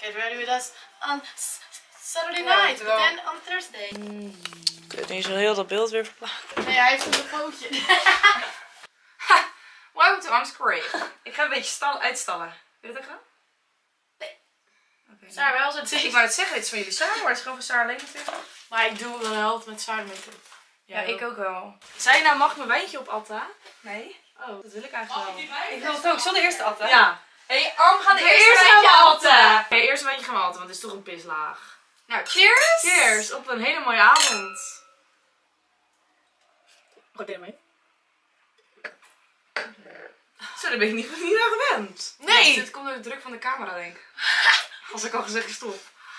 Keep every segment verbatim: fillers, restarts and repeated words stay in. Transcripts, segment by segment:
Get ready with us on Saturday night, but then on Thursday. Mm. Ik weet niet zo heel dat beeld weer verplaatsen. Nee, hij heeft een pootje. Welcome to Angst Korea. Ik ga een beetje stal uitstallen. Wil je dat ook gaan? Nee. Okay. Sarah wel zo het Ik wou het zeggen, dit is van jullie samen, maar het is gewoon van Sarah alleen natuurlijk. Maar ik doe wel helft met Sarah make-up. Ja, ja, ik ook wel. Zei je nou, mag ik mijn wijntje op Atta? Nee. Oh, dat wil ik eigenlijk wel. Ik wil het ook. Zal de eerste Atta? Ja. Hé, hey, Arm, we gaan de, de eerste, eerste wijntje Atta. Oké, okay, eerste wijntje gaan we Atta, want het is toch een pislaag. Nou, cheers! Cheers! Op een hele mooie avond. Goed, neem mee. Zo, daar ben ik niet, niet aan gewend. Nee! Dit komt door de druk van de camera, denk ik. Als ik al gezegd stop.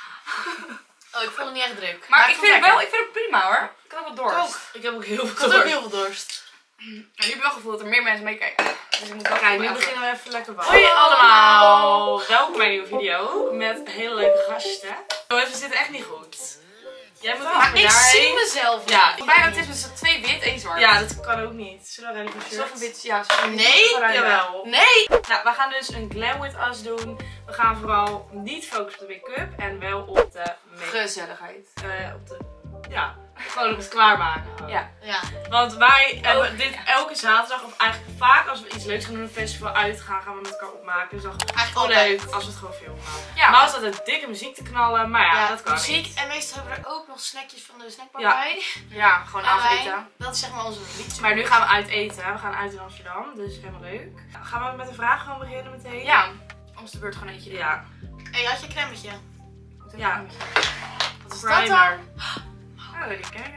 Oh, ik vond het niet echt druk. Maar, maar ik, vind het wel, ik vind het prima hoor. Ik had ook wel dorst. Ook. Ik heb ook heel veel ik dorst. had ook heel veel dorst. En nu heb ik wel gevoel dat er meer mensen meekijken. Dus ik moet wel Kijk, nu beginnen we even lekker warm. Hoi allemaal! Welkom bij een nieuwe video met hele leuke gasten. Oh, we zitten echt niet goed. Jij moet maar ik zie mezelf. Ja, bijna het is met z'n twee wit, één zwart. Ja, dat kan ook niet. Zullen we rennen voor shirt? Zoveel wit, ja. Nee, jawel. Nee! Nou, we gaan dus een Glam With Us doen. We gaan vooral niet focussen op de make-up en wel op de make-up. Gezelligheid. Uh, op de, ja, gewoon op het klaarmaken. Ja. Ja. Want wij hebben oh, dit ja. elke zaterdag, of eigenlijk vaak als we iets leuks gaan doen, een festival uitgaan, gaan we met elkaar opmaken. Dus dan eigenlijk wel leuk als we het gewoon filmen. Ja. Maar als dat een dikke muziek te knallen, maar ja, ja dat kan muziek, niet. En meestal hebben we er ook nog snackjes van de snackbar ja. bij. Ja, gewoon avondeten. Dat is zeg maar onze liedje. Maar nu gaan we uit eten. We gaan uit in Amsterdam, dus helemaal leuk. Gaan we met een vraag gewoon beginnen meteen? Ja. Om de beurt gewoon eentje doen. Ja. Hé, hey, had je een cremmetje? Ja. Wat is dat dan? Oh, die kijken.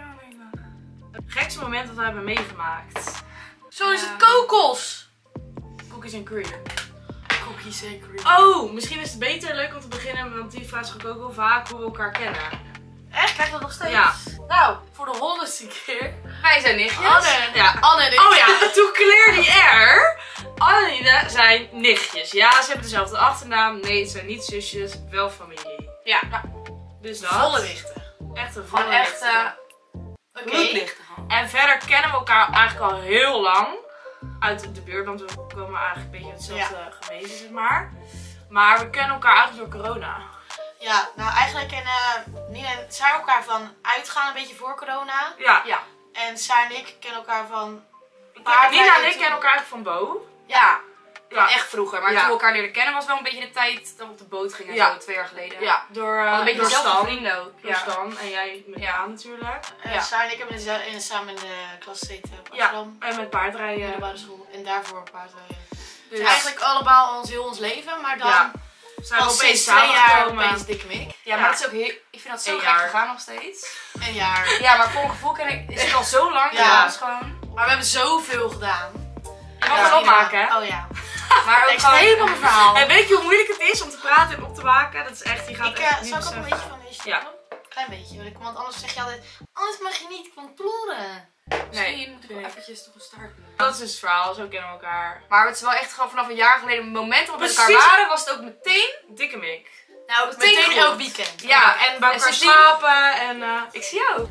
Gekste moment dat we hebben meegemaakt. Zo is het kokos! Cookies and cream. Cookies and cream. Oh, misschien is het beter leuk om te beginnen, want die vraagt zich ook wel vaak hoe we elkaar kennen. Echt? Krijg je dat nog steeds? Ja. Nou, voor de honderdste keer. Wij zijn nichtjes. Anne. Ja. Anne en ik. Oh ja, toen clearde die air. Anne en Ida zijn nichtjes. Ja, ze hebben dezelfde achternaam. Nee, het zijn niet zusjes, wel familie. Ja. ja. Dus dat. Volle wichten. Echt een volle Gewoon echt... Uh, Oké. Okay. En verder kennen we elkaar eigenlijk al heel lang. Uit de buurt, want we komen eigenlijk een beetje uit hetzelfde ja. gemeente, zeg maar. Maar we kennen elkaar eigenlijk door corona. Ja, nou eigenlijk kennen Nina en Saar elkaar van uitgaan een beetje voor corona. Ja. ja. En Saar en ik kennen elkaar van... Ja, Nina en ik kennen elkaar eigenlijk van Bo. Ja. Ja, echt vroeger. Maar ja. toen we elkaar leren kennen was wel een beetje de tijd dat we op de boot gingen, ja. zo twee jaar geleden. Ja, door uh, een beetje door dezelfde vrienden ook. Door ja. Stan en jij met ja natuurlijk. Uh, ja. Saar en ik hebben in de, samen in de klas gezeten op Amsterdam. Ja, en met paardrijden. In de basisschool. En daarvoor paardrijden. Dus ja. eigenlijk allemaal ons heel ons leven, maar dan... Ja. Zijn we opeens twee jaar opeens dikke mik. Ja, maar ja. dat is ook heel, ik vind dat zo gek gegaan nog steeds. Een jaar. Ja, maar voor mijn gevoel ken ik, is het al zo lang. Ja. Ja. Gewoon... Maar we hebben zoveel gedaan. Je mag het opmaken, hè? Oh ja. Maar ook ik gewoon helemaal mijn verhaal. En weet je hoe moeilijk het is om te praten en op te maken? Dat is echt, je gaat ik, echt uh, Zal ik ook een beetje van deze ja. Klein beetje, want anders zeg je altijd, anders mag je niet van ploeren. Nee, je moet ik wel eventjes toch een start doen. Dat is dus het verhaal, zo kennen we elkaar. Maar het is wel echt gewoon vanaf een jaar geleden, het moment dat we met elkaar waren, was het ook meteen dikke mik. Nou, meteen, meteen elk weekend. Ja, ja, en bij elkaar slapen en uh, ik zie jou.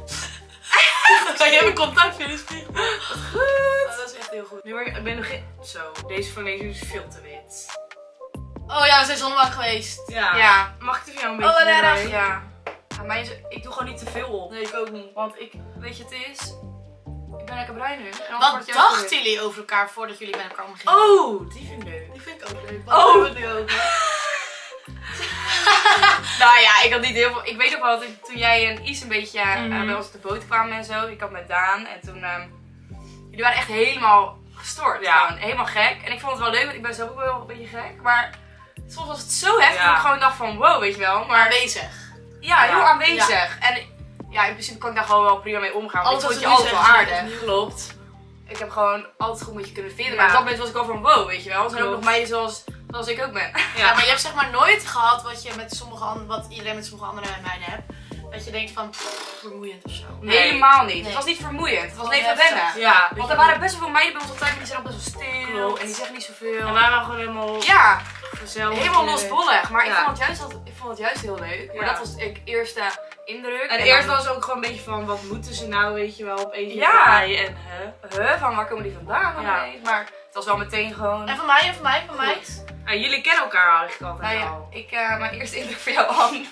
Kan je een contact in de spiegel? Goed. Oh, dat is echt heel goed. Nu ik ben nog geen... Zo, deze van deze is veel te wit. Oh ja, we zijn zonnebank geweest. Ja. ja. Mag ik er van jou een beetje oh, erbij? Ja. ja. ja maar je, ik doe gewoon niet te veel op. Nee, ik ook niet. Want ik, weet je het is... Ik ben lekker bruin nu. Wat dachten jullie over elkaar voordat jullie met elkaar omgingen? Oh, die vind ik leuk. Die vind ik ook leuk. Wat oh. hebben we het nu over? Nou ja, ik had niet heel veel. Ik weet nog wel dat ik, toen jij en Is een beetje mm-hmm. uh, bij ons op de boot kwamen en zo. Ik had met Daan en toen. Um, jullie waren echt helemaal gestoord. Ja. Gewoon. Helemaal gek. En ik vond het wel leuk, want ik ben zelf ook wel een beetje gek. Maar soms was het zo heftig ja. dat ik gewoon dacht van wow, weet je wel. Maar aanwezig. Ja, heel ja. aanwezig. Ja. En ja, in principe kan ik daar gewoon wel prima mee omgaan. Want ik vond je altijd wel aardig. Klopt. Ik heb gewoon altijd goed met je kunnen vinden. Ja. Maar op dat moment was ik al van wow, weet je wel. Er zijn ook nog meiden zoals. Zoals ik ook ben. Ja. ja, maar je hebt zeg maar nooit gehad wat je met sommige andere, wat iedereen met sommige andere meiden hebt. Dat je denkt van pff, vermoeiend of zo. Nee. Helemaal niet. Nee. Het was niet vermoeiend. Het was even wennen. Ja, want er waren best wel veel meiden bij ons altijd, maar die zijn ook best wel stil. Klopt. En die zeggen niet zoveel. En wij waren gewoon helemaal ja, gezellig. Helemaal losbollig. Maar ja. ik, vond het juist, ik vond het juist heel leuk. Maar ja. dat was de eerste indruk. En, en eerst was ook gewoon een beetje van wat moeten ze nou, weet je wel, op één ja. En huh? Huh, van waar komen die vandaan? Ja. Maar het was wel meteen gewoon. En van mij en van mij, van mij. Nou, jullie kennen elkaar eigenlijk altijd nou, ja, al. Ik, uh, mijn eerste indruk van jou, Anne.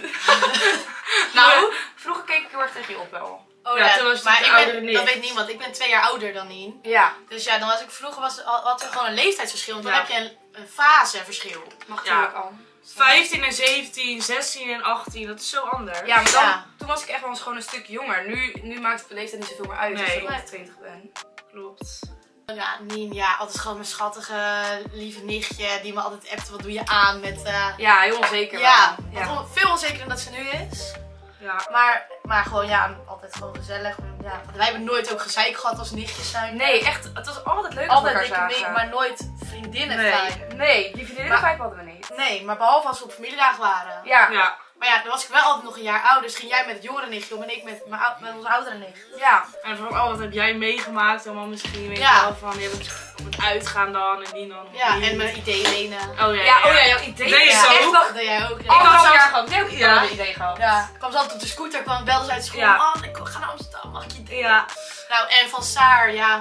Nou, vroeger keek ik heel erg tegen je op wel. Oh ja, ja, toen was het maar ik ben, dat weet niemand. Ik ben twee jaar ouder dan Nien. Ja. Dus ja, dan was ik vroeger was, had er gewoon een leeftijdsverschil. Want dan ja. heb je een, een faseverschil. Mag ja. ook al. vijftien en zeventien, zestien en achttien, dat is zo anders. Ja, maar dan, ja. toen was ik echt wel eens gewoon een stuk jonger. Nu, nu maakt het de leeftijd niet zoveel meer uit nee. als ik rond twintig ben. Klopt. Ja, Nien, ja, altijd gewoon mijn schattige, lieve nichtje die me altijd appt, wat doe je aan met... Uh... Ja, heel onzeker. Ja, ja. veel onzekerder dan dat ze nu is. Ja. Maar, maar gewoon, ja, altijd gewoon gezellig. Ja. Wij hebben nooit ook gezeik gehad als nichtjes zijn. Nee, echt, het was altijd leuk altijd als we elkaar zagen. Maar nooit vriendinnen nee. vibe. Nee, die vriendinnen vibe hadden we niet. Nee, maar behalve als we op familiedagen waren. Ja. ja. Maar ja, dan was ik wel altijd nog een jaar ouder. Dus ging jij met het jongere nichtje om en ik met, mijn, met onze oudere nicht. Ja. En vooral, wat heb jij meegemaakt? Allemaal misschien, weet ja. je wel, van je hebt op het uitgaan dan en die dan. Ja, die. en mijn idee lenen. Oh ja, ja, ja. oh ja, jouw idee. Deed je ja. zo? Echt wel, dat jij ook. Ik had jaar gehad. Ik heb ook ja. een idee gehad. Ja. Ik kwam ze altijd op de scooter, kwam, belde ze uit school. Ja. Oh, ik ga naar Amsterdam, mag ik je idee? Ja. Nou, en van Saar, ja.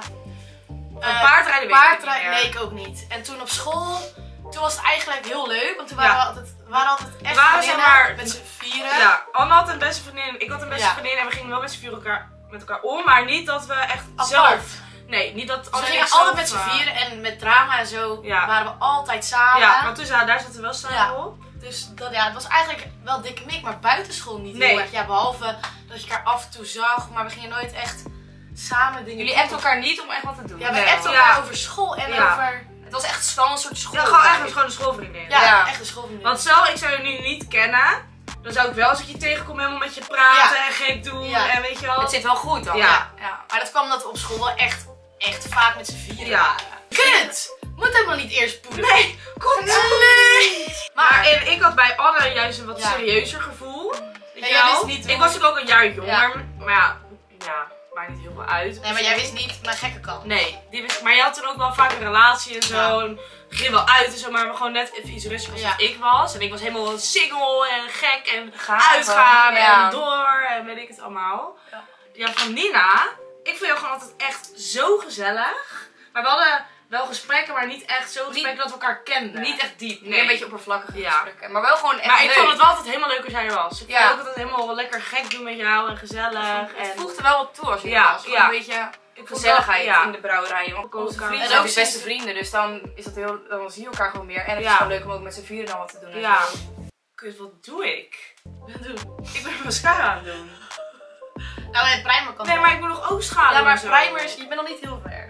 Uh, paardrijden weet paardrijden nee, ik ook niet. En toen op school, toen was het eigenlijk heel leuk. Want toen waren ja. we altijd, we waren altijd echt waren vriendinnen maar, met z'n vieren. Ja, Anne had een beste vriendin, ik had een beste ja. vriendin en we gingen wel met z'n vieren elkaar, met elkaar om. Maar niet dat we echt apart. zelf... Nee, niet dat... Dus we gingen altijd met z'n vieren en met drama en zo ja. waren we altijd samen. Ja, want toen, daar zaten we wel samen ja. op. Dus dat, ja, het was eigenlijk wel dikke mik, maar buitenschool niet nee. heel erg. Ja, behalve dat je elkaar af en toe zag, maar we gingen nooit echt samen dingen Jullie appten elkaar niet om echt wat te doen? Ja, we nee. appten elkaar ja. over school en ja. over... Het was echt wel een soort school. Ja, gewoon echt gewoon een schoolvriendin. Ja, ja, echt een schoolvriendin. Want stel, ik zou je nu niet kennen, dan zou ik wel als ik je tegenkom helemaal met je praten ja. en gek doen ja. en weet je wel. Het zit wel goed dan. Ja. Ja. ja. Maar dat kwam omdat we op school wel echt, echt vaak met z'n vieren ja. waren. Kut! Moet helemaal niet eerst poederen. Nee, komt nee. Maar, maar en ik had bij Anne juist een wat ja. serieuzer gevoel. Ja, jij wist niet ik was ook een jaar jonger, ja. maar ja, ja, maakt niet heel veel uit. Nee, maar jij wist niet mijn gekke kant. Nee, die wist, maar je had toen ook wel vaak een relatie en zo. Ja. En ging wel uit en zo, maar we gewoon net even iets rustiger ja. als ik was. En ik was helemaal single en gek en Gaan uitgaan ja. en door en weet ik het allemaal. Ja, ja van Nina, ik vond jou gewoon altijd echt zo gezellig. Maar we hadden wel gesprekken, maar niet echt zo gesprekken dat we elkaar kenden. Niet echt diep, nee. een beetje oppervlakkige ja. gesprekken. Maar wel gewoon echt Maar leuk. ik vond het wel altijd helemaal leuk als jij er was. Ik ja. vond ook altijd helemaal lekker gek doen met jou en gezellig. Het en... voegde wel wat toe als je ja. er was. Gewoon ja. een beetje gezelligheid ja. in de brouwerij. Want onze vrienden en zijn ook de beste vrienden, dus dan, is dat heel, dan zie je elkaar gewoon meer. En het ja. is gewoon leuk om ook met z'n vieren dan wat te doen. Ja. Kut, wat doe ik? Wat doe ik? ben mascara aan het doen. Nou, en primer kan Nee, maar ik moet nog oogschaduw. Ja, maar primers, je bent nog niet heel ver.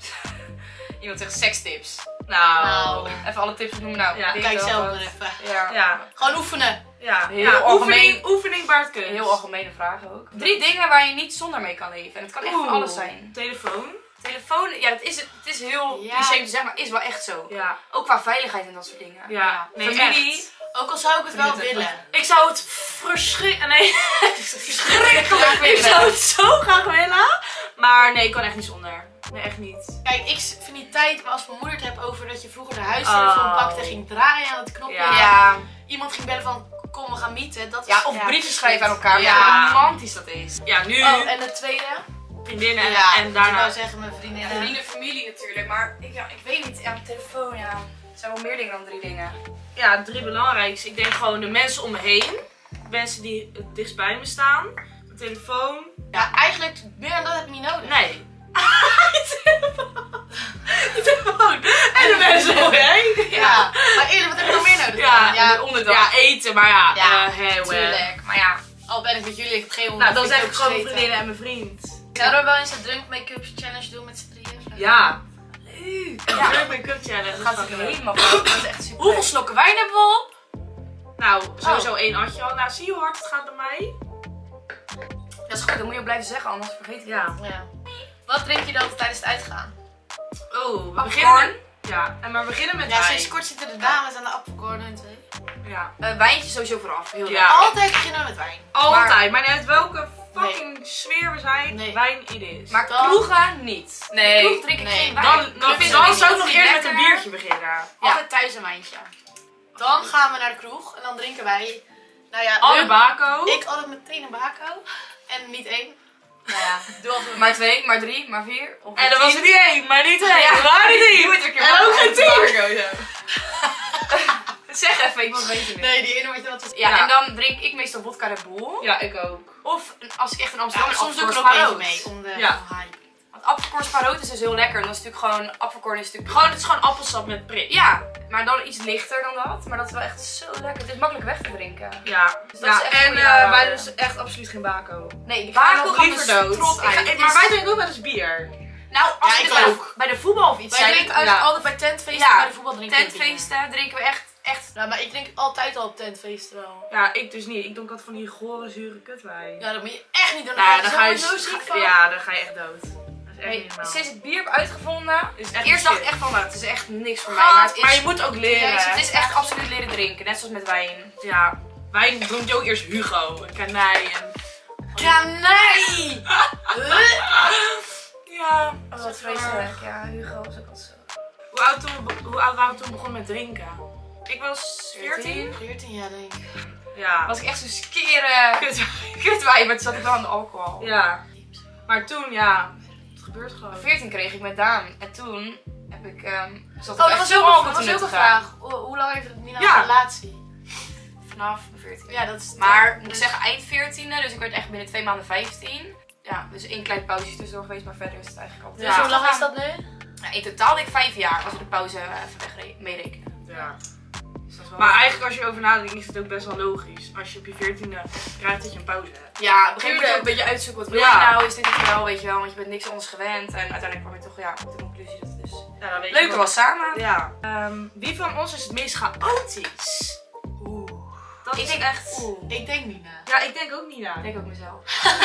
Iemand zegt sekstips. Nou, nou, even alle tips noemen. Nou, ja, kijk zelf maar even. Ja. Ja. Gewoon oefenen. Ja, heel ja, algemeen, oefening, oefening baart kunst. Heel algemene vragen ook. Drie dingen waar je niet zonder mee kan leven. En het kan echt van alles zijn. Telefoon. Telefoon, ja, dat is, het is heel ja. cliché te zeggen, maar is wel echt zo. Ja. Ook qua veiligheid en dat soort dingen. Ja, ja. Nee, familie. Echt. Ook al zou ik het wel willen. Ik zou het verschrikkelijk. Nee, verschrikkelijk willen. Ik zou het zo graag willen. Maar nee, ik kan echt niet zonder. Nee, echt niet. Kijk, ik vind die tijd me als mijn moeder het heb over dat je vroeger de huistelefoon oh. pakte en ging draaien aan het knopje. Ja. Ja. Iemand ging bellen van, kom we gaan meeten. Dat is, ja, of ja, brieven schrijven aan elkaar. Ja. Hoe romantisch dat is. Ja, nu. Oh, en de tweede? Vriendinnen ja, en daarna. Ik wou zeggen mijn vriendinnen. Ja, vrienden, familie natuurlijk. Maar ik, ja, ik weet niet, ja, telefoon, ja. Er zijn wel meer dingen dan drie dingen. Ja, drie belangrijkste. Ik denk gewoon de mensen om me heen. Mensen die het dichtst bij me staan. Mijn telefoon. Ja, eigenlijk meer dan dat heb je niet nodig. Nee. Je telefoon. Je telefoon. En de mensen om me heen. Ja. ja. Maar eerlijk, wat heb je nog meer nodig? Ja, ja, ja eten, maar ja. Ja, uh, hey, tuurlijk. Maar ja, al ben ik met jullie, ik heb geen nou, dan zeg ik gewoon mijn vriendinnen en mijn vriend. Zouden we wel eens een drunk make-up challenge doen met z'n drieën? Ja. Leuk. Ja. Drunk make-up challenge. Dat gaat het helemaal fout. Dat is echt super. Hoeveel slokken wijn hebben we op? Nou, sowieso oh. één atje al. Nou, zie je hoe hard het gaat bij mij? Dat is goed, dan moet je ook blijven zeggen, anders vergeet ik ja. het. Ja. Wat drink je dan tijdens het uitgaan? Oh, we beginnen. Ja, en maar we beginnen met ja, wijn. sinds kort zitten de dames ja. aan de appelkorn en twee. Ja. Uh, wijntje sowieso vooraf. Heel ja. Altijd beginnen we met wijn. Altijd, maar, maar net welke fucking nee. sfeer we zijn, nee. wijn ieder is. Maar kroegen niet. Nee. Kroeg drink ik nee. geen wijn. Dan, dan, dan, dan zou ik nog eerst met een biertje beginnen. Ja. Altijd thuis een wijntje. Dan gaan we naar de kroeg en dan drinken wij, nou ja, alle bako. Ik altijd meteen een bako. En niet één. Nou ja, doe als we maar twee, maar drie, maar vier. Of en dan was er niet één, maar niet één. Ja, maar niet drie. Je moet er een keer en ook geen tien. Zeg even, ik wil weten. Nee, die ene wat je dat was. Ja, ja, en dan drink ik meestal vodka Red Bull. Ja, ik ook. Of als ik echt in Amsterdam ja, ben, soms doe ik er ook even mee om de ja. hype. Want apfelkorn spaarrood is dus heel lekker. En dat is natuurlijk gewoon, apfelkorn is natuurlijk... Gewoon, het is gewoon appelsap met prik. Ja, maar dan iets lichter dan dat. Maar dat is wel echt zo lekker. Het is makkelijk weg te drinken. Ja, dus dat ja. is echt en uh, wij dus echt absoluut geen bako. Nee, bako gaan we strot uit. Maar wij drinken ook wel eens bier. Nou, als ja, we ik ook. bij de voetbal of iets wij drinken uit, ja. altijd bij tentfeesten ja, bij de voetbal drinken tentfeesten drinken we echt, echt... Nou, maar ik drink altijd al op tentfeesten al. Ja, ik dus niet. Ik drink altijd van die gore, zure kutwijn. Ja, dat moet je echt niet doen. Nou, dan ga je zo ziek van. Ja, dan ga je echt dood. Nee, sinds ik bier heb uitgevonden, is echt eerst dacht ik echt van, nou, het is echt niks voor mij. Gaat, Maar, het is, maar je moet ook leren. Ja, het is echt absoluut leren drinken, net zoals met wijn. Ja, wijn dronk je ook eerst Hugo, en Kanij en... Kanij! Ja, oh, wat vreselijk. Ja, Hugo was ook al zo. Hoe oud, toen, hoe oud waren we toen begonnen met drinken? Ik was veertien. veertien jaar denk ik. Ja. Was ik echt zo'n skere kutwijn, maar toen zat ik wel aan de alcohol. Ja. Maar toen, ja, het gebeurt gewoon. veertien kreeg ik met Daan en toen heb ik, um, zat oh, ik dat was zo ook, alcohol dat te was ook een nuttigen. vraag. Hoe, hoe lang heeft het niet ja. een relatie? Vanaf veertien. Ja, dat is... Maar moet ik zeggen eind veertiende, dus ik werd echt binnen twee maanden vijftien. Ja, dus één klein pauze tussendoor geweest, maar verder is het eigenlijk altijd. Dus Ja. hoe lang is dat nu? Ja, in totaal denk ik vijf jaar, als we de pauze even weg meerekenen. Ja. Dus dat is wel Maar eigenlijk als je erover nadenkt is het ook best wel logisch. Als je op je veertiende krijgt dat je een pauze hebt. ja, begin je ook een beetje uitzoeken wat wil je Ja. nou, is dit het wel, weet je wel, want je bent niks anders gewend. En uiteindelijk kwam je toch ja, op de conclusie dat het dus Ja, dan weet je leuker wel. was samen. Ja. Um, wie van ons is het meest chaotisch? Oeh. Dat Ik is denk echt... Oeh. Ik denk niet na. Ja, ik denk ook niet na. Ik denk ook mezelf.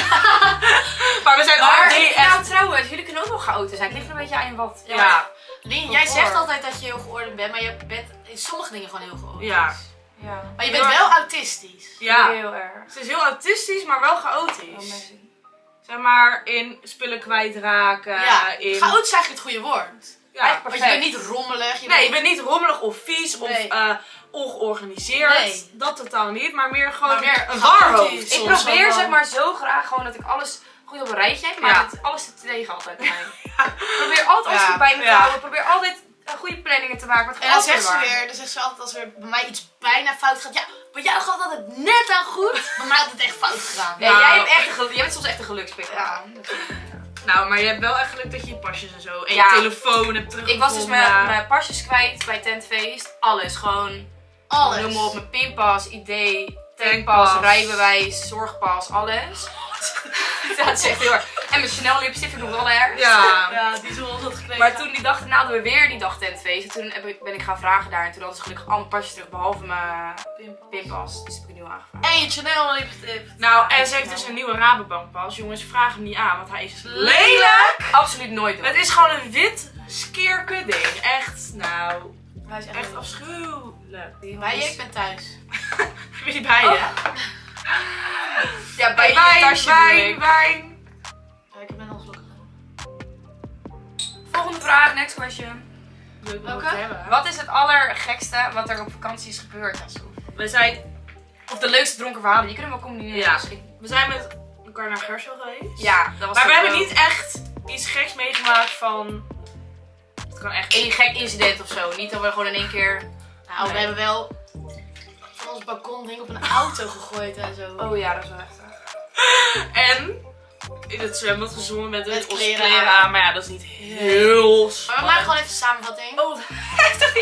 Maar we zijn Maar alle drie echt... nou trouwens, jullie kunnen ook wel chaotisch zijn. Het ligt er een beetje aan je wat. Ja. ja. Lien, jij zegt altijd dat je heel geordend bent, maar je bent in sommige dingen gewoon heel geordend. Ja. Ja. Maar je bent wel autistisch. Ja. Heel erg. Ze is heel autistisch, maar wel Oh, chaotisch. mensen. Zeg maar in spullen kwijtraken. Ja, in... chaotisch is eigenlijk het goede woord. Ja. Want je bent niet rommelig. Je Nee, je bent... bent niet rommelig of vies of Nee. uh, ongeorganiseerd. Nee. Dat totaal niet, maar meer gewoon Maar meer een chaotisch. warhoofd. Ik Ik soms probeer wel. zeg maar zo graag gewoon dat ik alles goed op een rijtje heb, maar Ja. dat alles te tegen altijd bij mij. Ik probeer altijd alles Ja. goed bij me te Ja. houden. Ik probeer altijd uh, goede planningen te maken. Maar het En dan gaat zegt ze altijd weer, dan zegt ze altijd als er bij mij iets bijna fout gaat. Ja, bij jou gaat het altijd net aan goed. Bij mij had het echt fout gegaan. Ja, Nou. jij, hebt echt een gel- jij bent soms echt een gelukspik. Ja. Nou, maar je hebt wel echt geluk dat je je pasjes en zo en Ja. je telefoon hebt teruggevonden. Ik was dus mijn, mijn pasjes kwijt bij tentfeest. Alles. Gewoon, Alles. noem maar op, mijn pinpas, I D, tankpas, Tankpas. rijbewijs, zorgpas, alles. Ja, het is echt heel erg. En mijn Chanel lipstift, ik nog wel erg. Ja. Ja, die zullen ons dat gekregen. Maar toen die dag daarna hadden we weer die dag tentfeest. En toen heb ik, ben ik gaan vragen daar. En toen hadden ze gelukkig alle pasjes terug, behalve mijn pinpas. Dus heb ik nu aangevraagd. En je Chanel lipstift. Nou, en ze heeft dus een nieuwe Rabobankpas. Jongens, vraag hem niet aan, want hij is lelijk. Absoluut nooit doen. Het is gewoon een wit skeerkudding. Echt, nou, Hij is echt, echt afschuwelijk. Maar je, ik ben thuis. Heb je die bij je? Oh. Ja, bij je wijn, tasje bedoel wijn, ik. wijn. Ja, ik ben al zo. Volgende vraag, next question. Leuk om Welke? het te hebben. Wat is het allergekste wat er op vakantie is gebeurd, Jassoef? We zijn, Of de leukste dronken verhalen, die kunnen we wel combineren. Ja. misschien. we zijn met elkaar naar Gersel geweest. Ja, dat was Maar we toch hebben wel niet echt iets geks meegemaakt van... Het kan echt... één gek incident of zo. Niet dat we gewoon in één keer... Nou, Nee. we hebben wel van ons balkon ding op een auto gegooid en zo. Oh ja, dat is wel heftig. En in het zwembad gezongen met, Met onze kleren kleren aan. aan. Maar ja, dat is niet heel Maar we spannend. maken gewoon even een samenvatting. Oh, heftig.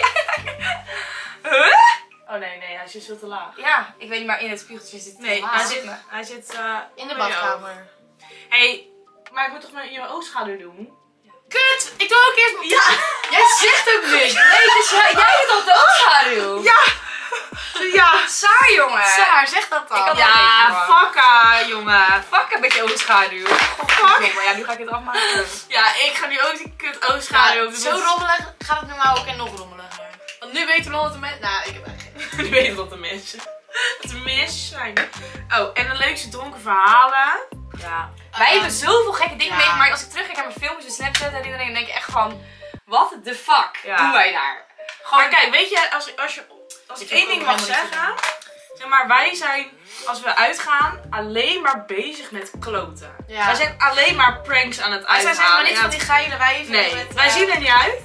Huh? Oh nee, nee, hij zit veel te laag. Ja, ik weet niet, maar in het spiegeltje zit Nee, laag. hij zit, hij zit uh, In de onder je oog. badkamer. Hé, hey, maar ik moet toch mijn je oogschaduw doen? Kut! Ik doe ook eerst... Ja! Jij zegt ook niks! Nee, dus jij, jij doet al de oogschaduw. Ja! Ja! Saar, jongen. Saar, zeg dat dan. Ik had- Ja, fakka, jongen. Fuck een beetje oogschaduw. Fuck. Maar ja, nu ga ik het afmaken. Ja, ik ga nu ook die kut oogschaduw Ja, doen. zo rommelig gaat het normaal ook en nog rommeliger. Want nu weten we al dat de mensen... Nou, ik heb eigenlijk geen... Nu weten wat de mensen. Wat de mensen zijn. Oh, en de leukste dronken verhalen. Ja. Wij hebben zoveel gekke dingen Ja. meegemaakt. Als ik terugkijk naar mijn filmpjes en Snapchat en iedereen, dan denk ik echt van... What the fuck Ja. doen wij daar? Gewoon, Maar kijk, weet je, als, als, je, als ik Ik hoef één ding ook mag helemaal niks te zeggen. Zeg maar, wij zijn, als we uitgaan, alleen maar bezig met kloten. Ja. Wij zijn alleen maar pranks aan het Wij zijn uithalen. zeg maar niet en van die geile wijven. Nee, met, wij eh, zien er niet uit.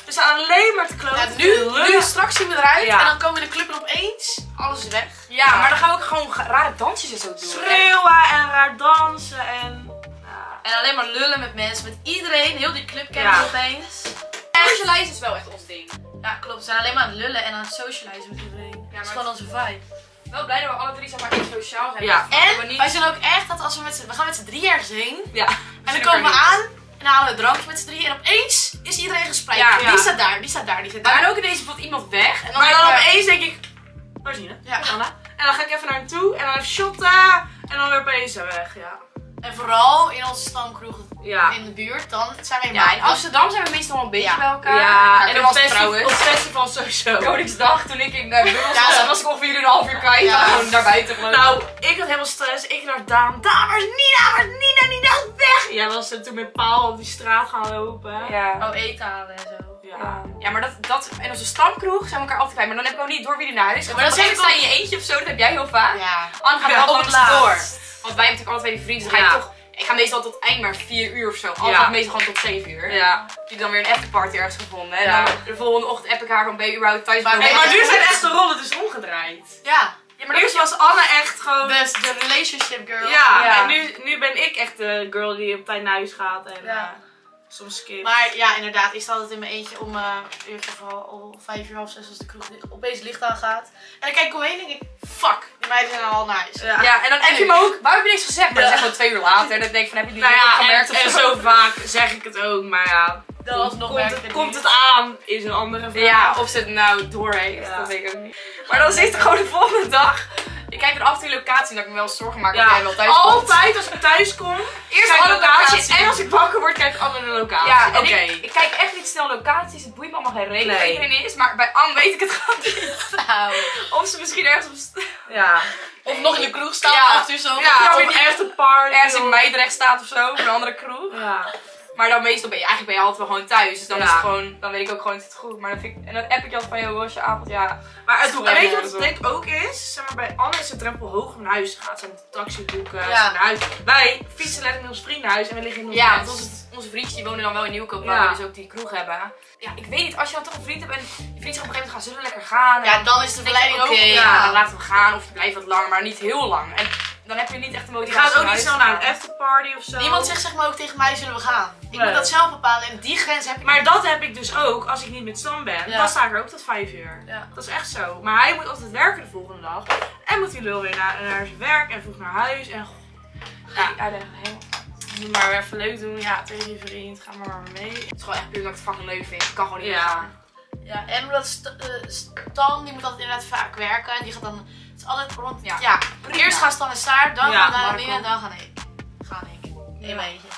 We staan alleen maar te kloten. Ja, nu, nu straks zien we eruit ja. en dan komen we in de club en opeens alles is weg. Ja, ja, maar dan gaan we ook gewoon rare dansjes en zo doen. Schreeuwen en raar dansen en... Ja. En alleen maar lullen met mensen, met iedereen. Heel die club kennen we opeens. Socialize is wel echt ons ding. Ja, klopt. We zijn alleen maar aan het lullen en aan het socializen met iedereen. Ja, dat is gewoon onze vibe. Wel blij dat we alle drie zeg maar echt sociaal zijn. Ja. En we niet... wij zijn ook echt dat als we met z'n... We gaan met z'n drie ergens heen. Ja. En dan komen we aan en dan halen we een drankje met z'n drie. En opeens is iedereen gespreid. Ja. Die staat daar, die staat daar, die staat daar. En ook ineens wordt iemand weg. En dan maar dan we... opeens denk ik... Waar is Nina? Ja. Anna. En dan ga ik even naar hem toe en dan even shotten. En dan weer opeens weg, ja. En vooral in onze stamkroeg ja. in de buurt, dan zijn we helemaal... Ja, in Amsterdam zijn we meestal wel een beetje ja. bij elkaar. Ja, en, en op trouwens. Op festival sowieso. Koningsdag, toen ik in de bubbels ja, was, dan was ik ongeveer een half uur kwijt. Ja. Gewoon naar buiten gelopen. Nou, ik had helemaal stress. Ik naar Daan. Daan, waar is Nina? Waar is Nina? Nina is weg! Jij was toen met Paul op die straat gaan lopen. Ja. Oh, eten halen en zo. Ja. ja, maar dat, dat in onze stamkroeg zijn we elkaar altijd kwijt. Maar dan heb ik ook niet door wie er naar huis gaat. Ja, maar dan zeg ik sta in je eentje of zo, dat heb jij heel vaak. Ja. Anne gaat wel langs door. Want wij hebben natuurlijk alle twee die vrienden. Dus ja. ga je toch... Ik ga meestal tot eind maar vier uur of zo. Altijd ja. meestal gewoon tot zeven uur. Ja. Ik heb dan weer een afterparty ergens gevonden. En ja. dan de volgende ochtend app ik haar van ben je überhaupt thuis. Maar, nee, maar nu zijn echt de rollen dus omgedraaid. Ja. Ja, maar eerst was Anne echt gewoon... De, de relationship girl. Ja, ja. En nu, nu ben ik echt de girl die op tijd naar huis gaat. En, ja. uh, soms skip. Maar ja, inderdaad, ik sta altijd in mijn eentje om uh, in ieder geval al vijf uur, half zes als de kroeg opeens licht aan gaat. En dan kijk ik omheen en denk ik, fuck, die meiden zijn al naar huis. Ja, ja en dan heb je me ook, waar heb je niks gezegd? Maar ja. dan zeg ik twee uur later en dan denk ik van, heb je die nou niet ja, gemerkt? En, en zo vaak zeg ik het ook, maar ja. Dat was nog komt, het, komt het aan, is een andere vraag. Ja, of ze het nou door heeft, ja. dat weet ik ook niet. Maar dan zit er gewoon de volgende dag. Ik kijk er af en toe locatie dat ik me wel zorgen maak ja. dat jij wel thuis komt. Altijd als ik thuis kom, eerst alle locaties. locatie. En als ik wakker word, kijk ik allemaal naar de locatie. Ja, en okay. ik, ik kijk echt niet snel locaties. Het boeit me allemaal geen reden nee. waar iedereen is. Maar bij Anne weet ik het gewoon niet. Nou. Of ze misschien ergens op... Ja. Of nee. nog in de kroeg staat, ja. acht uur zo. Ja, of echt een party. Ergens in Meidrecht staat of zo, op een andere kroeg. Ja. Maar dan meestal ben je, eigenlijk ben je altijd wel gewoon thuis. Dus dan ja. is het gewoon, dan weet ik ook gewoon dat het goed. Maar dan vind ik, en dan app ik je altijd van, joh, hoe was je avond? Ja. Maar het, weet je wat het denk ik ook is? Zeg maar, bij Anne is de drempel hoog om naar huis te gaan. Ze hebben taxi boeken, ja. naar huis. Wij fietsen letterlijk met onze vrienden naar huis en we liggen in ons Ja, huis. want onze, onze vriendjes die wonen dan wel in Nieuwkoop, waar ja. we dus ook die kroeg hebben. Ja, ik weet niet, als je dan toch een vriend hebt en je vriend zegt op een gegeven moment gaan zullen lekker gaan. Ja, dan is de verleiding ook. Oké, okay, ja, dan laten we gaan of je blijft wat langer, maar niet heel lang. En dan heb je niet echt de motivatie. Je gaat ook niet snel naar een afterparty of zo. Niemand zegt zeg maar ook tegen mij zullen we gaan. Ik nee. moet dat zelf bepalen en die grens heb ik Maar niet. dat heb ik dus ook als ik niet met Stan ben. Ja. Dan sta ik er ook tot vijf uur. Ja. Dat is echt zo. Maar hij moet altijd werken de volgende dag. En moet die lul weer naar, naar zijn werk en vroeg naar huis. En ja, hij denkt helemaal. Moet maar weer even leuk doen. Ja, tegen je vriend. Ga maar maar mee. Het is gewoon echt puur dat ik het fucking leuk vind. Ik kan gewoon niet ja. gaan. Ja, en omdat St uh, Stan, die moet altijd inderdaad vaak werken. En die gaat dan, het is altijd rond, ja. ja. Eerst gaan Stan en Saar, dan ja, gaan Nina en dan gaan ik. Gaan ik. In mijn eentje.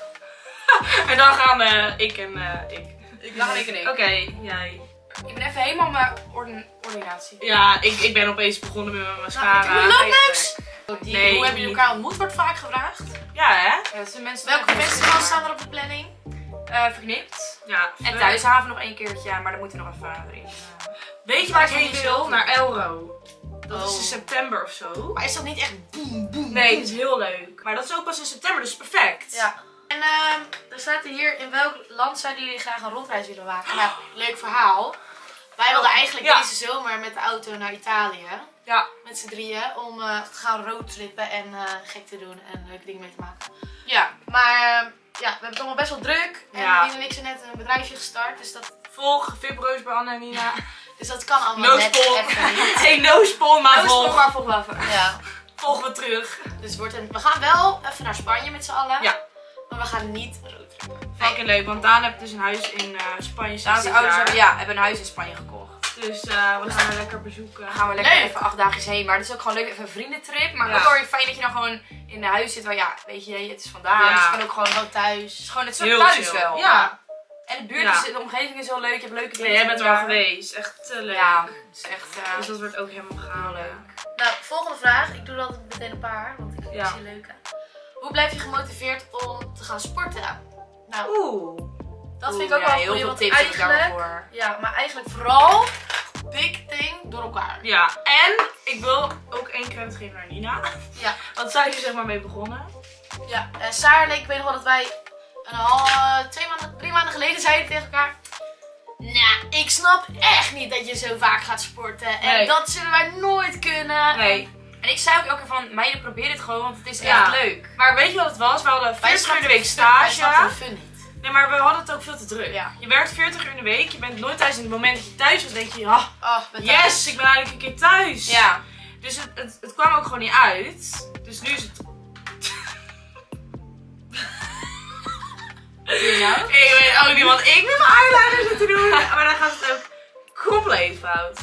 En dan gaan uh, ik en uh, ik. ik. Dan gaan ik en ik. Oké, okay, jij. Ik ben even helemaal mijn orden ordinatie. Ja, ik, ik ben opeens begonnen met mijn mascara. Nou, ik doe niks. Die, nee, hoe hebben jullie elkaar ontmoet, wordt vaak gevraagd. Ja, hè? Ja, dat zijn mensen welke festivals staan er op de planning? Uh, verknipt. Ja. En Thuishaven nog één keertje, ja, maar dat moeten we nog even erin. Uh, Weet je waar ik heen wil? Naar Elro. Dat oh. is in september of zo. Maar is dat niet echt boem, boem? Nee, het is heel leuk. Maar dat is ook pas in september, dus perfect. Ja. En uh, er staat hier, in welk land zouden jullie graag een rondreis willen maken? Nou, leuk verhaal. Wij wilden eigenlijk ja. deze zomer met de auto naar Italië. Ja. Met z'n drieën. Om uh, te gaan roadtrippen en uh, gek te doen en leuke dingen mee te maken. Ja. Maar uh, ja, we hebben het allemaal best wel druk. En ja. Nina en ik zijn net een bedrijfje gestart. Dus dat... Volg Vibroos bij Anne en Nina. Dus dat kan allemaal no net even niet. Hey, no spawn, maar no volg. Spawn, maar volg wel even. Ja. Volg me terug. Dus wordt een... we gaan wel even naar Spanje met z'n allen. Ja. Maar we gaan niet roadtrippen. Fucking leuk, want Daan heeft dus een huis in uh, Spanje. Daan zijn ouders hebben, ja, hebben een huis in Spanje gekocht. Dus uh, we gaan er lekker bezoeken. Dan gaan we lekker leuk. even acht dagjes heen. Maar het is ook gewoon leuk, even een vriendentrip. Maar ja. ook wel weer fijn dat je dan gewoon in huis zit. Waar ja, weet je, het is vandaan. Ja. Dus je kan ook gewoon, gewoon thuis. Het is gewoon het soort thuis chill. wel. Ja. En de buurt, ja. is, de omgeving is heel leuk. Je hebt leuke dingen. Ja, jij bent er wel geweest. Echt te leuk. Ja, het is echt. Uh, dus dat wordt ook helemaal gaaf. leuk. Nou, volgende vraag. Ik doe er altijd meteen een paar. Want ik vind het ja. heel leuk. Hoe blijf je gemotiveerd om te gaan sporten? Nou, Oeh. Dat vind Oeh, ik ook ja, wel heel goeie, veel tips eigenlijk, daarvoor. Ja, maar eigenlijk vooral big thing door elkaar. Ja, en ik wil ook één credit geven naar Nina. Ja. Want zij is er zeg maar mee begonnen. Ja, en Saar en ik weet nog wel dat wij een half, twee maanden, drie maanden geleden zeiden tegen elkaar. Nou, ik snap echt niet dat je zo vaak gaat sporten. En nee. dat zullen wij nooit kunnen. Nee. En ik zei ook elke keer van, meiden, probeer het gewoon, want het is ja. echt leuk. Maar weet je wat het was? We hadden veertig uur in de week stage. Wij snapten de fun niet. Nee, maar we hadden het ook veel te druk. Ja. Je werkt veertig uur in de week, je bent nooit thuis. In het moment dat je thuis was, denk je, oh, oh yes, thuis. Ik ben eigenlijk een keer thuis. Ja. Dus het, het, het kwam ook gewoon niet uit. Dus nu is het... Ja. Ik weet ook niet wat ik met mijn eyeliner zit te doen. Maar dan gaat het ook compleet fout.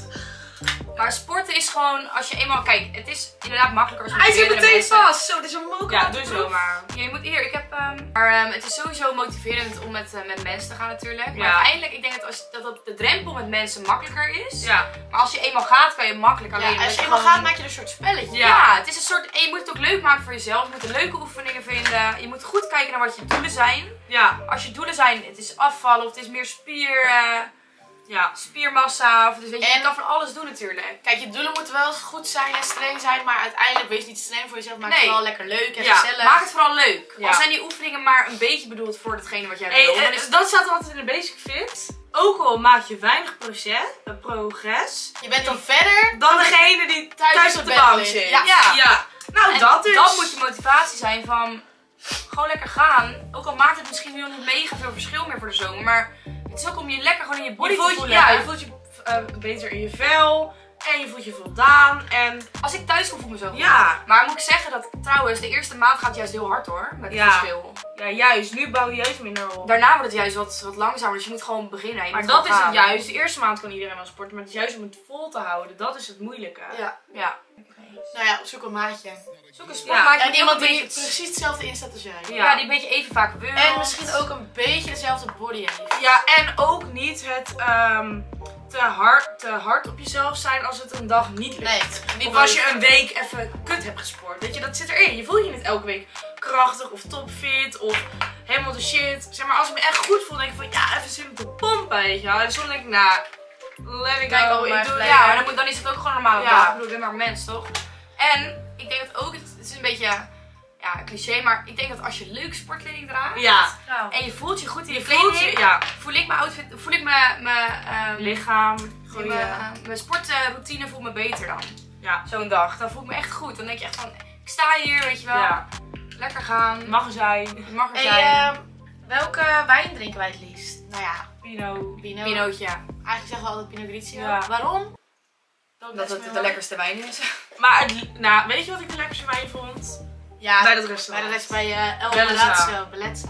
Maar sporten is gewoon, als je eenmaal, kijk, het is inderdaad makkelijker als je Hij zit meteen mensen. vast. Zo, dit is een moeilijk. Ja, doe zo maar. Ja, je moet hier, ik heb, um, maar um, het is sowieso motiverend om met, uh, met mensen te gaan natuurlijk. Maar ja. uiteindelijk, ik denk dat, als, dat, dat de drempel met mensen makkelijker is. Ja. Maar als je eenmaal gaat, kan je makkelijk alleen. Ja, als je je eenmaal gewoon... gaat, maak je een soort spelletje. Ja. ja, het is een soort, en je moet het ook leuk maken voor jezelf. Je moet leuke oefeningen vinden. Je moet goed kijken naar wat je doelen zijn. Ja. Als je doelen zijn, het is afvallen of het is meer spier... Uh, Ja, spiermassa, of dus weet je, en je kan van alles doen natuurlijk. Kijk, je doelen moeten wel goed zijn en streng zijn, maar uiteindelijk wees niet streng voor jezelf. Maak nee. het vooral lekker leuk en ja. gezellig. Maak het vooral leuk. Ja. Al zijn die oefeningen maar een beetje bedoeld voor datgene wat jij hey, wil. Uh, is... Dat staat altijd in de basic fit. Ook al maak je weinig proces, progress. Je bent dan verder dan degene die thuis, thuis op de bank zit. Ja. Ja. ja. Nou, en dat is... dat moet je motivatie zijn van gewoon lekker gaan. Ook al maakt het misschien nu nog niet mega veel verschil meer voor de zomer, maar het is ook om je lekker gewoon in je body je voelt te voelen. Ja, je voelt je uh, beter in je vel. En je voelt je voldaan. En als ik thuis kom, voel ik me zo goed. Ja. Maar moet ik zeggen dat trouwens de eerste maand gaat juist heel hard hoor. Met het ja. verschil. Ja, juist. Nu bouw je juist minder op. Daarna wordt het juist wat, wat langzamer. Dus je moet gewoon beginnen. Je maar moet dat is gaan. het juist. De eerste maand kan iedereen wel sporten. Maar het is juist om het vol te houden. Dat is het moeilijke. Ja. Ja. Nou ja, zoek een maatje. Zoek een sportmaatje. Ja. En iemand die beetje... precies hetzelfde inzet als jij. Ja. ja, die een beetje even vaak wil. En misschien ook een beetje dezelfde body heeft. Ja, en ook niet het um, te, hard, te hard op jezelf zijn als het een dag niet lukt. Nee, niet of als je een week even kut hebt gesport. Weet je, dat zit erin. Je voelt je niet elke week krachtig of topfit of helemaal de shit. Zeg maar, als ik me echt goed voel, denk ik van ja, even zin om te pompen, weet je wel. En soms denk ik, nou, let it Kijk, go. Ik doe, ja, maar dan, moet, dan is het ook gewoon normaal. Ja. Ik bedoel, ik ben maar een mens, toch? En ik denk dat ook, het is een beetje, ja, cliché, maar ik denk dat als je leuk sportkleding draagt ja. en je voelt je goed in je, je kleding, je, ja. voel ik mijn outfit, voel ik mijn, mijn um, lichaam, mijn sportroutine voelt me beter dan. Ja. Zo'n dag, dan voel ik me echt goed. Dan denk je echt van, ik sta hier, weet je wel, ja. lekker gaan. Mag er zijn. Mag er hey, zijn. Uh, welke wijn drinken wij het liefst? Nou ja, Pinot. Pinot. Pinootje. Eigenlijk zeggen we altijd Pinot Grigio. Ja. Waarom? Dat, dat het de wijn. lekkerste wijn is. Maar het, nou, weet je wat ik de lekkerste wijn vond? Ja, bij dat restaurant. Bij, dat bij uh, El Bellezza. Bellezza.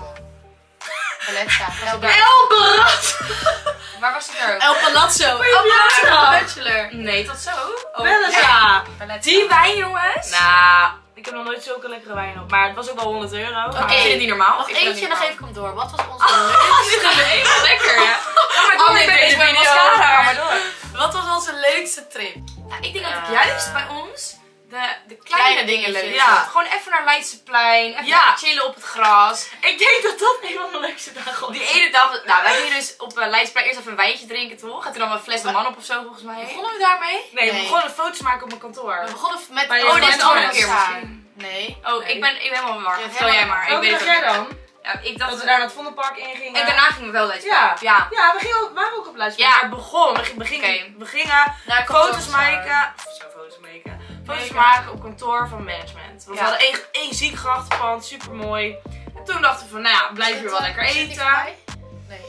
Bellezza. El Bellezza. Waar was het er? El Palazzo. El Palazzo. Bachelor. Nee, tot zo. Oh, Bellezza. Die wijn, jongens. Nou, ik heb nog nooit zulke lekkere wijn op. Maar het was ook wel honderd euro. Oké, okay. Ik vind het niet normaal. Nog ik eentje en dan geef ik hem door. Wat was onze oh, leukste... Dit is even lekker, hè? Ga maar door, oh, nee, ik ben deze bij mascara. Ga maar door. Wat was onze leukste trip? Nou, ik denk dat ik uh, juist bij ons de, de kleine, kleine dingen leuk ja. Gewoon even naar Leidseplein, even ja. chillen op het gras. Ik denk dat dat een van de leukste dagen was. Die ene dag, nou wij gingen dus op uh, Leidseplein eerst even een wijntje drinken toch? Gaat er dan een fles de man op of zo volgens mij? Begonnen we daarmee? Nee, nee. we begonnen foto's maken op mijn kantoor. We begonnen met... Bij oh, dit is de andere keer misschien. Nee. Oh, nee. ik ben, ik ben helemaal warm. Ja, Vertel jij maar. Welke ik dacht jij dan? Ja, ik dacht dat we daar naar het Vondelpark in gingen. En daarna gingen we wel Leidseplein. Ja. Ja. Ja, we gingen ook, waren ook op Leidseplein. Ja. Maar het begon. We, we, gingen, okay. we gingen naar foto's maken. Zo, foto's maken. Foto's Mega. maken op kantoor van management. Want ja. we hadden één, één ziek grachtenpand, super mooi. En toen dachten we van, nou ja, blijf hier wel lekker eten. Nee.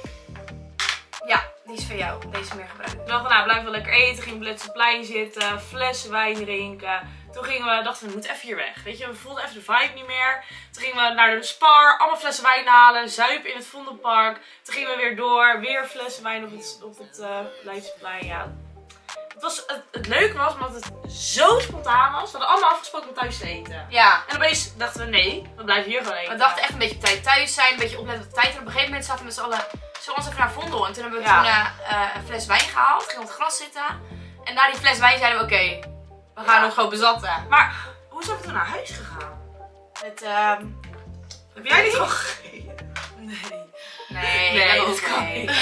Ja, die is voor jou. Deze meer gebruikt. Toen dachten we, nou, blijf wel lekker eten. Gingen op Leidseplein zitten, flessen wijn drinken. Toen gingen we, dachten we, we moeten even hier weg. Weet je, we voelden even de vibe niet meer. Toen gingen we naar de Spar, allemaal flessen wijn halen, zuipen in het Vondelpark. Toen gingen we weer door, weer flessen wijn op het, op het uh, Leidseplein. Ja. Het, was, het, het leuke was, omdat het zo spontaan was. We hadden allemaal afgesproken om thuis te eten. Ja. En opeens dachten we, nee, we blijven hier gewoon eten. We dachten echt een beetje op tijd thuis zijn, een beetje opletten op de tijd. En op een gegeven moment zaten we met z'n allen, zullen we ons even naar Vondel. En toen hebben we ja. toen uh, uh, een fles wijn gehaald, gingen op het gras zitten. En na die fles wijn zeiden we, oké, okay, we gaan ja. ons gewoon bezatten. Maar hoe zijn we toen naar huis gegaan? Met, um... Heb jij niet al gegeten? Nee. Nee, nee, dat kan niet.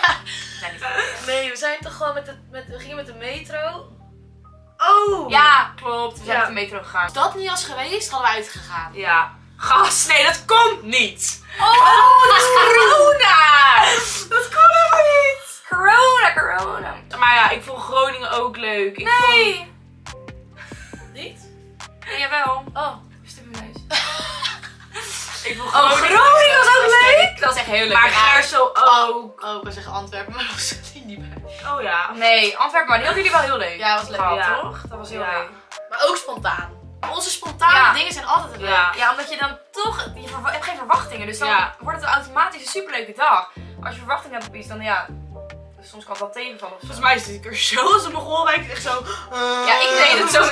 Nee, we zijn toch gewoon met de, met, we gingen met de metro. Oh! Ja, klopt. We zijn ja. met de metro gegaan. Als dat niet was geweest, hadden we uitgegaan. Ja. Gast, nee, dat komt niet! Oh, dat is corona! Dat kon helemaal niet! Corona, corona. Maar ja, ik vond Groningen ook leuk. Ik nee. Vond... Niet? Nee, jawel. Oh. Stuk mijn neus. Ik vond Groningen, oh, Groningen was ook leuk. Dat was echt heel leuk. Maar Gerso ook. Oh, ik wil zeggen Antwerpen, maar dat zat hier niet bij. Oh ja. Nee, Antwerpen, maar die hadden jullie wel heel leuk. Ja, dat was leuk. Gehad, ja. toch? Dat was heel ja. leuk. Maar ook spontaan. Onze spontane ja. dingen zijn altijd leuk. Ja. Ja, omdat je dan toch, je hebt geen verwachtingen, dus dan ja. wordt het automatisch een superleuke dag. Als je verwachtingen hebt op iets, dan ja, soms kan het wel tegenvallen. Volgens mij is het er zo als een begon, ik echt zo... Uh, ja, ik deed het zo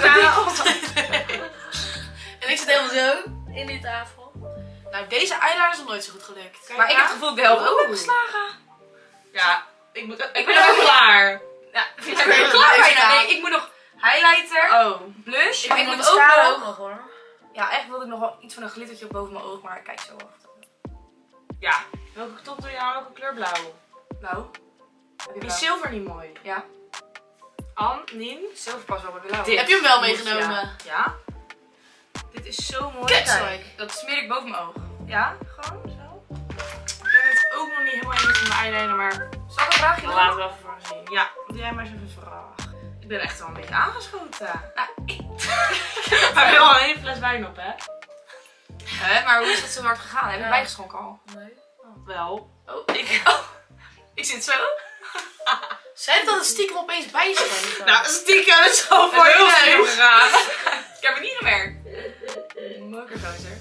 En ik zit helemaal zo in die tafel. Nou, deze eyeliner is nog nooit zo goed gelukt. Kijk, maar ik heb het gevoel dat ik de helft ook heb geslagen. Ja, ik, moet, ik, ik ben ook klaar. Ja, vind je er klaar bijna? Nee, ik moet nog highlighter, oh. blush, ik maar ik moet ook ook nog... nog... hoor. Ja, eigenlijk wilde ik nog wel iets van een glittertje boven mijn oog, maar kijk zo achter. Ja, welke top doe je nou? Welke kleur blauw? Blauw. Is zilver niet mooi? Ja. An, Nien? Zilver pas wel bij blauw. Dit. Heb je hem wel meegenomen? Ja. ja. Dit is zo mooi. Kijk. Dat smeer ik boven mijn oog. Ja, gewoon zo. Ik ben het ook nog niet helemaal eens met mijn eyeliner, maar... Zal ik een vraagje doen? Laten we even voor zien. Ja, doe jij maar eens even een vraag. Ik ben echt wel een beetje aangeschoten. Nou, ik... Maar we hebben al een hele fles wijn op, hè? Hè, maar hoe is het zo hard gegaan? Heb je Ja. bijgeschonken al? Nee. Oh. Wel. Oh, ik... Oh. Ik zit zo. Zijn dat het stiekem opeens bijschrijven? Nou, stiekem is gewoon voor Het heel is veel leuk. gegaan. Ik heb het niet gemerkt. Mokergozer.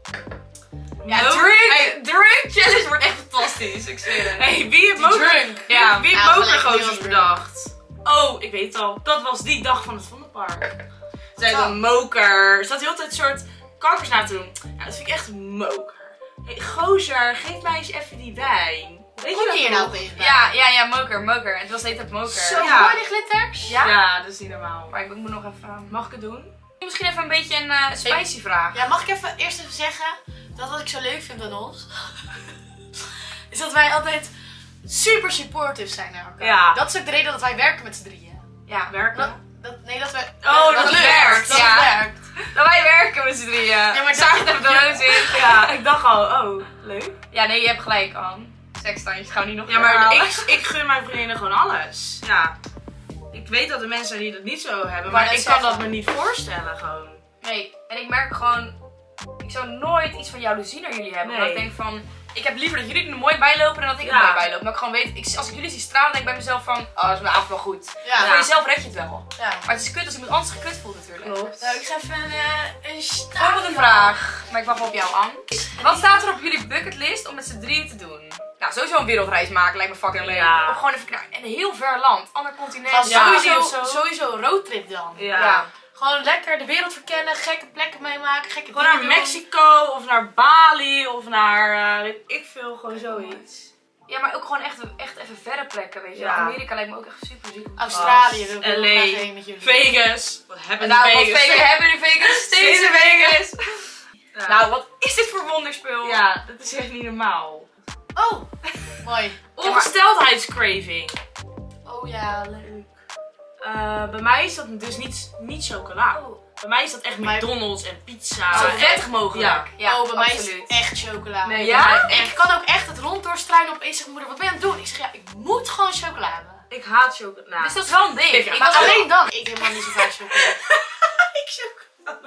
Ja, Moker- drink! Hey. Drink challenge wordt echt fantastisch, ik zweer het. Hey, wie heeft Die moker... drunk. Ja, wie heeft Ja, mokergozers gelijk, bedacht? Oh, ik weet het al. Dat was die dag van het Vondelpark. Zij Zo. dan moker. Ze had de hele tijd een soort kakkers na te doen. Ja, dat vind ik echt moker. Hey, gozer, geef mij eens even die wijn. Weet Kom je hier nou nog? opeens bij? Ja, ja, ja, moker, moker. Het was de hele tijd moker. Zo Ja. mooi die glitters. Ja? Ja, dat is niet normaal. Maar ik moet nog even... Mag ik het doen? Misschien even een beetje een uh, spicy vraag. Ja, mag ik even eerst even zeggen dat wat ik zo leuk vind aan ons, is dat wij altijd super supportive zijn naar elkaar. Ja. Dat is ook de reden dat wij werken met z'n drieën. Ja, Werken? Dat, dat, nee, dat wij... Oh, dat het het lukt. werkt, Dat ja. het werkt. dat wij werken met z'n drieën. Ja, maar Zag je dat- het even de in? Ja, ik dacht al, oh, leuk. Ja, nee, je hebt gelijk, Ann. Sekstandjes gaan we niet nog Ja, maar herhalen. ik, ik gun mijn vriendinnen gewoon alles. Ja. Ik weet dat er mensen zijn die dat niet zo hebben, Maar maar dat ik kan zeggen. dat me niet voorstellen gewoon. Nee, en ik merk gewoon... Ik zou nooit iets van jaloezie naar jullie hebben. Nee. Omdat ik denk van... Ik heb liever dat jullie er mooi bij lopen dan dat ik er Ja. mooi bij loop. Maar ik gewoon weet... Ik, als ik jullie zie stralen, denk ik bij mezelf van... Oh, dat is mijn avond wel goed. Ja. Voor jezelf red je het wel. Ja. Maar het is kut als iemand anders gekut voelt natuurlijk. Klopt. Nou, ik ga even een, uh, een Volgende vraag. Maar ik wacht wel op jou, Ann. Wat staat er op jullie bucketlist om met z'n drieën te doen? Nou, sowieso een wereldreis maken lijkt me fucking leuk. Ja. Of gewoon even naar een heel ver land, ander continent. Gaan Ja. sowieso, of zo. sowieso een roadtrip dan. Ja. Ja. Gewoon lekker de wereld verkennen, gekke plekken meemaken, gekke Gewoon naar dingen doen. Mexico of naar Bali of naar, uh, weet ik veel, gewoon zoiets. Ja, maar ook gewoon echt, echt even verre plekken, weet je. Ja. Amerika lijkt me ook echt super ziek. Australië wil ik heel L A, graag heen met jullie. Vegas. Wat hebben Nou, die wat Vegas? Vegas hebben we in Vegas? Steeds in Vegas. Ja. Nou, wat is dit voor wonderspul? Ja, dat is echt niet normaal. Oh, mooi. Ongesteldheidscraving. Oh ja, leuk. Uh, bij mij is dat dus niet, niet chocola. Oh. Bij mij is dat echt Bij- McDonald's en pizza. Zo en- vettig mogelijk. Ja. oh, bij mij is absoluut. het echt chocola. Nee, Ja? bij mij Ik echt. kan ook echt het rond doorstruinen opeens zegt mijn moeder, wat ben je aan het doen? Ik zeg, ja, ik moet gewoon chocola hebben. Ik haat chocola. Dus dat is wel een ding. Ik- Ik Maar was alleen dan. Ik heb helemaal niet zo vaak chocola. ik chocola.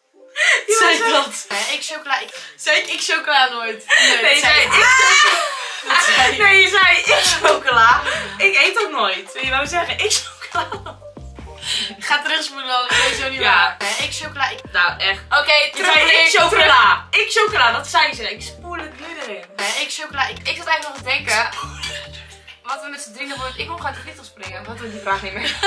Zeg dat? Nee, ik chocola, ik, zeg ik, ik chocola nooit. Nee, Nee, dat zei zei ik. Dat zei ik. Nee, je zei ik chocola. Ik eet dat nooit. Wil je wou zeggen, ik chocola. Ik ga terugspoelen, dat is sowieso niet Ja. waar. Nee, ik chocola, ik... Nou, echt. Oké, Je terug zei naar ik ik. chocola. Ik chocola, dat zei ze. Ik spoel het nu erin. Nee, ik chocola, ik... Ik zat eigenlijk nog te denken. Wat we met z'n drieën doen. Ik kom uit de vliegtuig springen. Wat doe ik die vraag niet meer?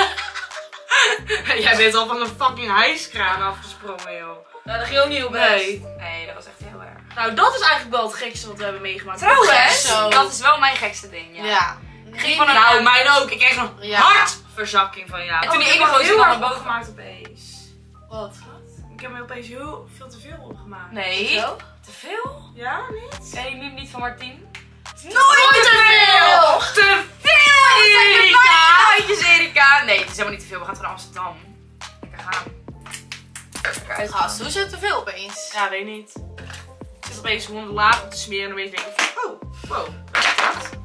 Jij bent al van een fucking hijskraan afgesprongen, joh. Nou, dat ging ook niet heel best. Nee. Nee, dat was echt heel erg. Nou, dat is eigenlijk wel het gekste wat we hebben meegemaakt. Trouwens, Zo. dat is wel mijn gekste ding. Ja. Ja. Ging van een Nou, mijn ook. Ik kreeg een Ja. hartverzakking van jou. En toen die ik ene heb me gozer heel dan erg naar boven gemaakt opeens. Wat? Ik heb me opeens heel veel te veel opgemaakt. Nee. Zo? Te veel? Ja, niet? Ken je die niet van Martien? Nooit te veel! Te veel, Erika! Handjes, Erika! Nee, het is helemaal niet te veel. We gaan naar Amsterdam. Lekker gaan. Lekker uitgaan. Gast, hoe is het te veel opeens? Ja, weet niet. Ik zit opeens gewoon de laag op te smeren en dan denk ik, oh, wow, wat is dat? Oh. We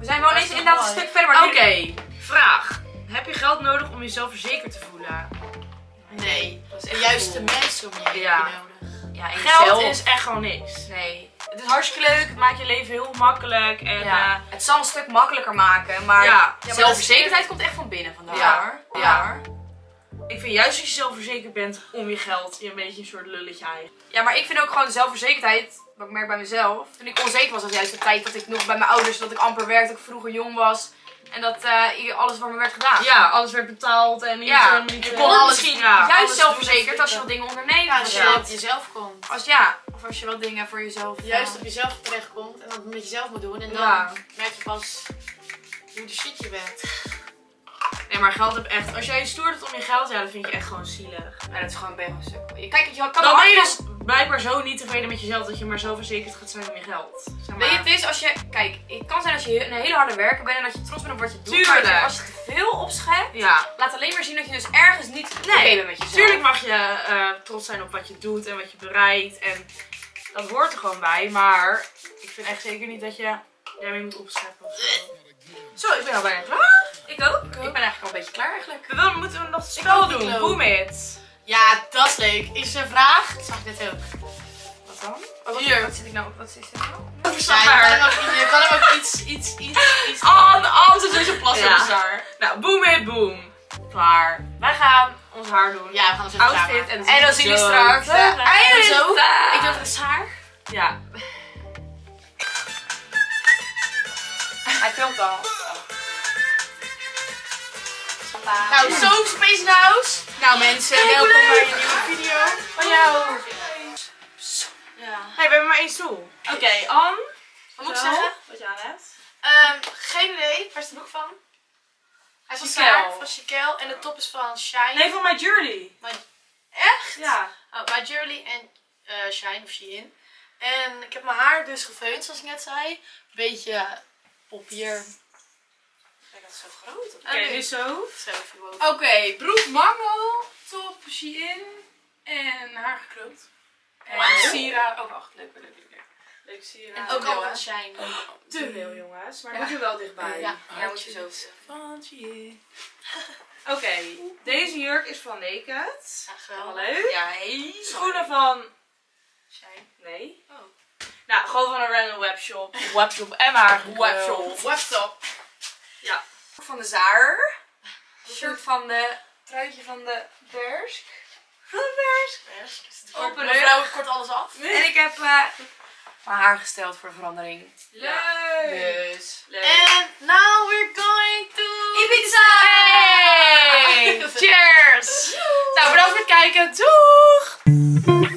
zijn wel ineens inderdaad een stuk verder. Oké, okay. Vraag. Heb je geld nodig om jezelf verzekerd te voelen? Nee. Dat is de juiste mensen om je heen ja. nodig. Ja, geld is echt gewoon niks. Nee. Het is hartstikke leuk, het maakt je leven heel makkelijk. En, ja. uh, het zal een stuk makkelijker maken, maar ja. ja, zelfverzekerdheid komt echt van binnen vandaag. Ja. Hoor. Ja. Ja. Ik vind juist als je zelfverzekerd bent om je geld, je een beetje een soort lulletje eigen. Ja, maar ik vind ook gewoon de zelfverzekerdheid, wat ik merk bij mezelf. Toen ik onzeker was, was juist de tijd dat ik nog bij mijn ouders, dat ik amper werkte, dat ik vroeger jong was. En dat uh, alles voor me werd gedaan. Ja, alles werd betaald en niet, ja. niet je kon alles misschien ja, juist alles zelfverzekerd als je wat dingen onderneemt. Ja, als je ja. op jezelf komt. Als, ja, of als je wat dingen voor jezelf... Juist op jezelf terechtkomt en dat met jezelf moet doen. En dan ja. merk je pas hoe de shit je bent. Nee, maar geld heb echt... Als jij stoer doet om je geld, ja, dan vind je echt gewoon zielig. Ja, dat is gewoon best wel een stuk. Kijk, je kan dan ben je dus blijkbaar zo niet tevreden met jezelf dat je maar zo verzekerd gaat zijn om je geld. Zeg maar. Weet je, het is als je... Kijk, het kan zijn als je een hele harde werker bent en dat je trots bent op wat je doet. Tuurlijk. Maar als je te veel opschept, ja. laat alleen maar zien dat je dus ergens niet nee. oké bent met jezelf. Tuurlijk mag je uh, trots zijn op wat je doet en wat je bereikt. En dat hoort er gewoon bij. Maar ik vind echt zeker niet dat je daarmee moet opscheppen of zo. Zo, ik ben al bijna klaar. Ik ook. Ik, ook. ik ben eigenlijk al een beetje klaar eigenlijk. We willen, moeten we nog het spel doen. Boom it. Ja, dat is leuk. Is er een vraag? Dat zag ik net ook. Wat dan? Oh, wat, Hier. Wat zit ik nou op? Wat is dit nou? Ja, je, kan ook, je kan hem ook iets, iets, iets, iets... An, An zit dus een plas in ja. ons haar. Nou, boom it, boom. Klaar. Wij gaan ons haar doen. Ja, we gaan ons even outfit en, en dan zien we straks. En zo. Ik doe het haar. Ja. Hij filmt al. Nou, zo Space in the House. Nou mensen, hey, welkom bij een nieuwe video van jou. Ja. Nee, we hebben maar één stoel. Oké, okay, Ann. Wat moet ik zeggen? Wat je aan hebt? Um, geen idee. Waar is de broek van? Hij is van Saar, van Chiquel. En de top is van Shine. Nee, van My Journey. My... Echt? Ja. Oh, My Journey en uh, Shine of Shein. En ik heb mijn haar dus gefeund, zoals ik net zei. Beetje poppier. Kijk, dat is zo groot. Oké, okay, dus zo. Oké, okay, broek mango, top Shein en haar gekropt. En wow. Sieraden. Oh wacht, leuk, leuk, leuk. leuk. Leuk sieraden. En ook al van Shine. Te veel jongens, maar ja. moet je wel dichtbij. Ja, ja moet je zo. Van Shein. Oké, okay, deze jurk is van Naked. Ja, helemaal leuk. Ja, hey. Schoenen van Shine. Nee. Oh. Nou, gewoon van een random webshop. Webshop en haar webshop. Webshop. Ja. Van de Zaar. Shirt van de truitje van de Bersk. Van de Bersk. Bersk. Op een vrouw kort alles af. Nee. En ik heb uh, mijn haar gesteld voor de verandering. Leuk. Dus. Leuk. And now we're going to Ibiza. Hey. Cheers. Nou, bedankt voor het kijken. Doeg.